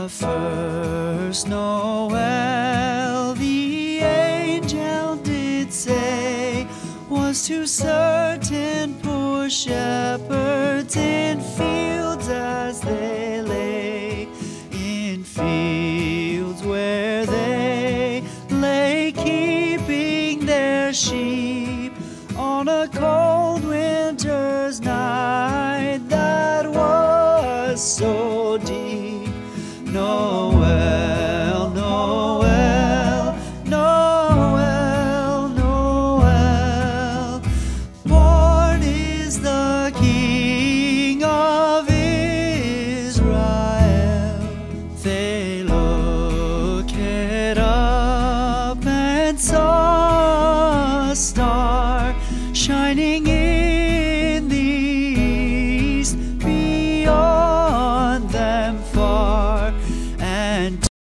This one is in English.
The first Noel, the angel did say, was to certain poor shepherds in fields as they lay, in fields where they lay keeping their sheep on a cold winter's night that was so deep. Noel, Noel, Noel, Noel, born is the King of Israel. They looked up and saw a star shining in